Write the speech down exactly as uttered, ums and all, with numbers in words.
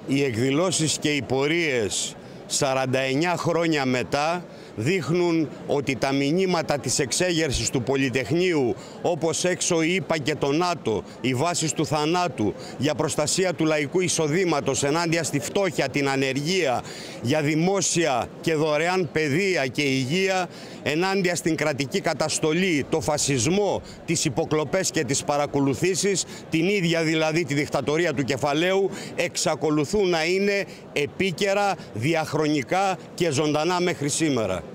Οι εκδηλώσεις και οι πορείες σαράντα εννιά χρόνια μετά δείχνουν ότι τα μηνύματα της εξέγερσης του Πολυτεχνείου, όπως έξω είπα και το ΝΑΤΟ, οι βάσεις του θανάτου για προστασία του λαϊκού εισοδήματος ενάντια στη φτώχεια, την ανεργία, για δημόσια και δωρεάν παιδεία και υγεία, ενάντια στην κρατική καταστολή, το φασισμό, τις υποκλοπές και τις παρακολουθήσεις, την ίδια δηλαδή τη δικτατορία του κεφαλαίου, εξακολουθούν να είναι επίκαιρα, διαχρονικά και ζωντανά μέχρι σήμερα.